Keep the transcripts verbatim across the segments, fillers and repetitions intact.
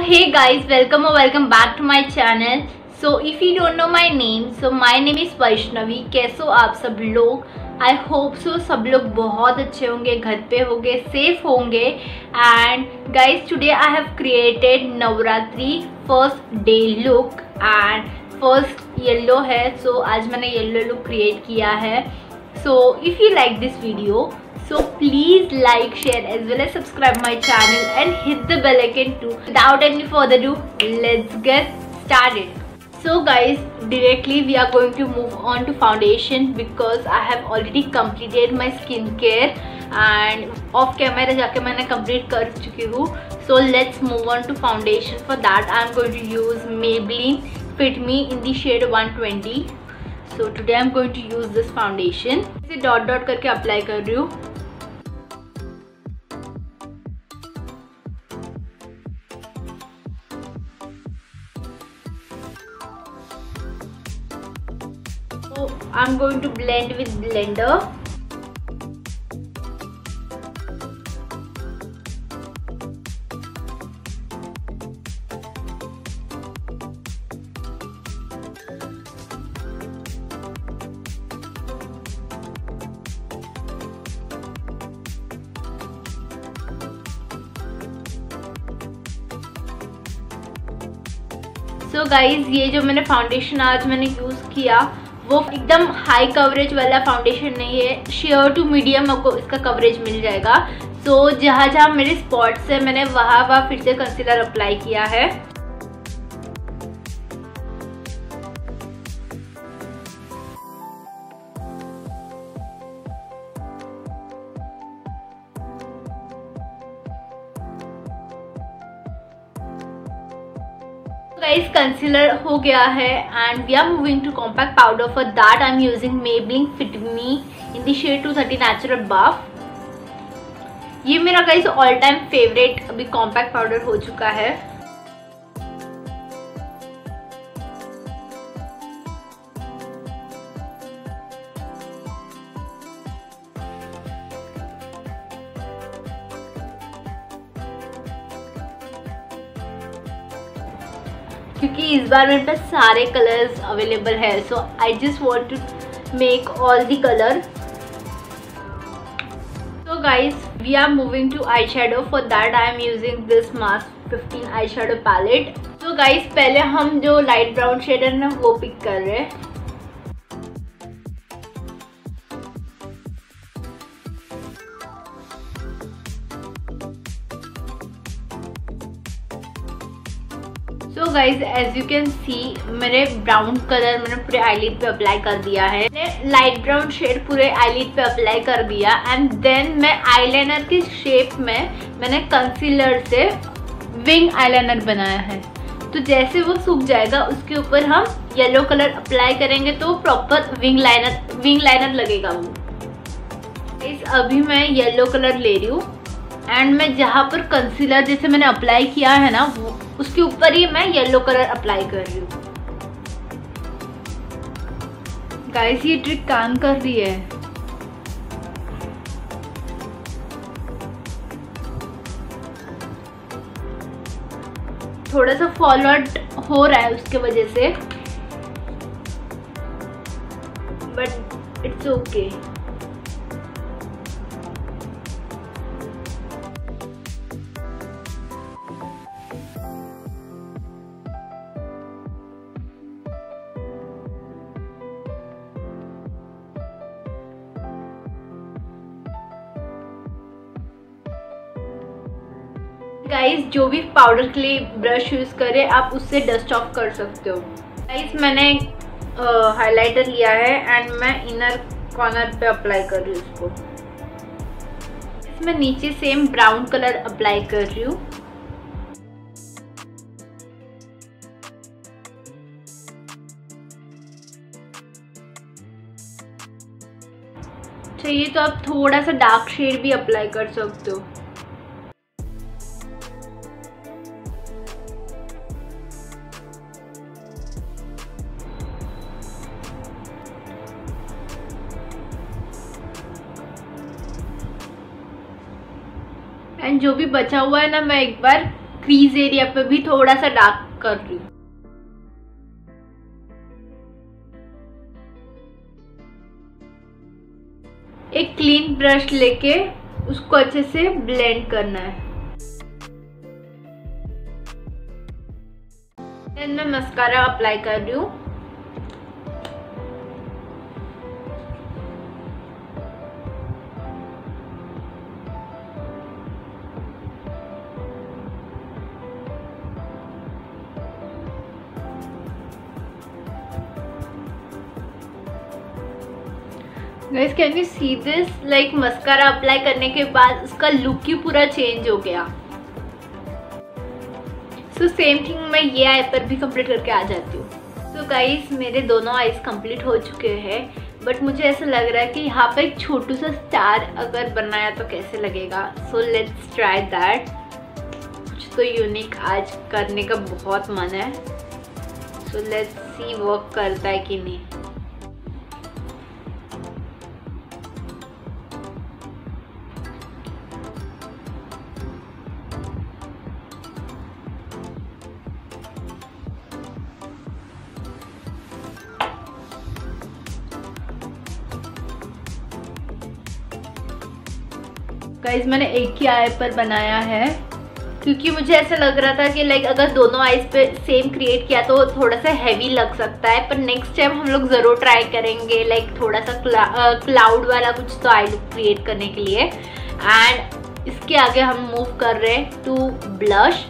hey guys, welcome or welcome back to my channel. So if you don't know my name, so my name is Vaishnavi. कैसे हो आप सब लोग? I hope so सब लोग बहुत अच्छे होंगे, घर पे होंगे, सेफ होंगे। And guys today I have created Navratri first day look and first yellow है। सो so, आज मैंने येलो लुक क्रिएट किया है। So if you like this video, so please like, share as well as subscribe my channel and hit the bell icon too. Without any further ado, let's get started. So guys, directly we are going to move on to foundation because I have already completed my skincare and off camera जाके मैंने complete कर चुकी हूँ. So let's move on to foundation. For that I am going to use Maybelline Fit Me in the shade one twenty. So today I am going to use this foundation. इसे dot dot करके apply कर रही हूँ. So I'm going to blend with blender. So so guys, ये जो मैंने foundation आज मैंने यूज़ किया वो एकदम हाई कवरेज वाला फाउंडेशन नहीं है, शेयर टू मीडियम आपको इसका कवरेज मिल जाएगा। सो so, जहाँ जहाँ मेरे स्पॉट्स है मैंने वहाँ वहाँ फिर से कंसीलर अप्लाई किया है। गाइस कंसीलर हो गया है and we are moving to compact powder. For that I am using Maybelline Fit Me in the shade two thirty natural buff. ये मेरा गाइस ऑल टाइम फेवरेट अभी कॉम्पैक्ट पाउडर हो चुका है। क्योंकि इस बार मेरे पास सारे कलर्स अवेलेबल है, so I just want to make all the colour. So guys we are moving to eye shadow. For that I am using this mask fifteen eye shadow palette. So guys पहले हम जो light brown shade है ना वो pick कर रहे हैं। So guys as you can see मेरे ब्राउन कलर मैंने पूरे आईलिड पे अप्लाई कर दिया है। मैंने लाइट ब्राउन शेड पूरे आईलिड पे अप्लाई कर दिया एंड देन मैं आईलाइनर की शेप में मैंने कंसीलर से विंग आईलाइनर बनाया है। तो जैसे वो सूख जाएगा उसके ऊपर हम येलो कलर अप्लाई करेंगे तो proper wing liner wing liner लगेगा वो। इस अभी मैं येलो कलर ले रही हूँ एंड मैं जहाँ पर कंसीलर जैसे मैंने अप्लाई किया है ना वो उसके ऊपर ही मैं येलो कलर अप्लाई कर रही हूँ। गाइस ये ट्रिक काम कर रही है। थोड़ा सा फॉल आउट हो रहा है उसके वजह से, बट इट्स ओके। गाइस जो भी पाउडर के लिए ब्रश यूज़ करें आप उससे डस्ट ऑफ कर सकते हो। गाइस मैंने हाइलाइटर लिया है एंड मैं इनर कॉर्नर पे अप्लाई कर रही हूँ उसको। इसमें नीचे सेम ब्राउन कलर अप्लाई कर रही हूँ। चाहिए तो आप थोड़ा सा डार्क शेड भी अप्लाई कर सकते हो। एंड जो भी बचा हुआ है ना मैं एक बार क्रीज एरिया पे भी थोड़ा सा डार्क कर रही हूँ। एक क्लीन ब्रश लेके उसको अच्छे से ब्लेंड करना है। देन मैं मस्कारा अप्लाई कर रही हूँ। Guys can you see this, like mascara apply करने के बाद उसका लुक ही पूरा चेंज हो गया। सो सेम थिंग मैं ये आई पर भी कंप्लीट करके आ जाती हूँ। तो गाइस मेरे दोनों आईज कंप्लीट हो चुके हैं, बट मुझे ऐसा लग रहा है कि यहाँ पर एक छोटू सा स्टार अगर बनाया तो कैसे लगेगा। So let's try that. कुछ तो यूनिक आज करने का बहुत मन है। सो लेट्स सी वर्क करता है कि नहीं। गाइज मैंने एक ही आई पर बनाया है क्योंकि मुझे ऐसा लग रहा था कि लाइक अगर दोनों आईज पे सेम क्रिएट किया तो थोड़ा सा हैवी लग सकता है, पर नेक्स्ट टाइम हम लोग ज़रूर ट्राई करेंगे लाइक थोड़ा सा क्ला, क्लाउड वाला कुछ तो आई लुक क्रिएट करने के लिए। एंड इसके आगे हम मूव कर रहे हैं to blush.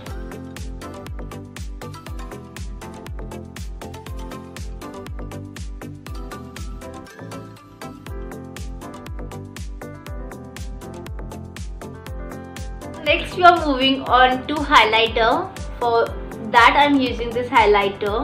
Next we are moving on to highlighter. For that I'm using this highlighter.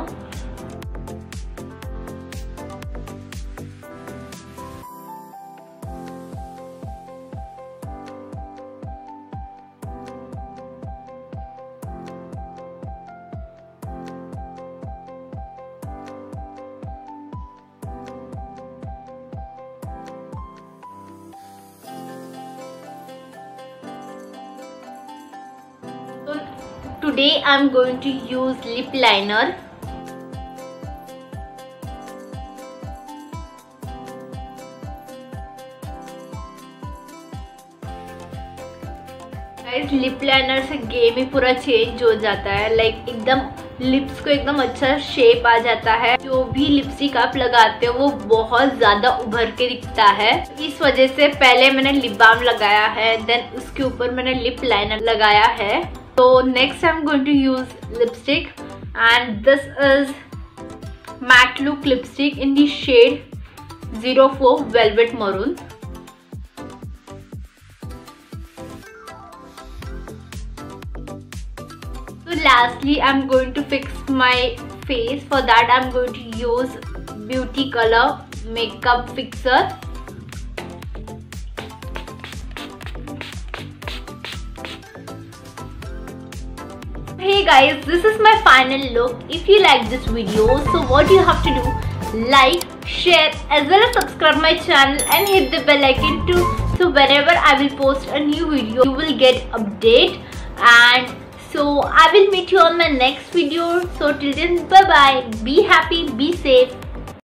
Today I'm going to use lip liner. Guys lip liner से गेम ही पूरा चेंज हो जाता है, लाइक एकदम लिप्स को एकदम अच्छा शेप आ जाता है। जो भी लिपस्टिक आप लगाते हो वो बहुत ज़्यादा उभर के दिखता है। इस वजह से पहले मैंने लिप बाम लगाया है, देन उसके ऊपर मैंने लिप लाइनर लगाया है। So next I'm going to use lipstick, and this is matte look lipstick in the shade zero four Velvet Maroon. So lastly I'm going to fix my face. For that I'm going to use Beauty Color Makeup Fixer. Hey guys, this is my final look. If you like this video, so what you have to do, like, share as well as subscribe my channel and hit the bell icon too. So whenever I will post a new video, you will get update. And so I will meet you on my next video. So till then, bye bye. Be happy, be safe.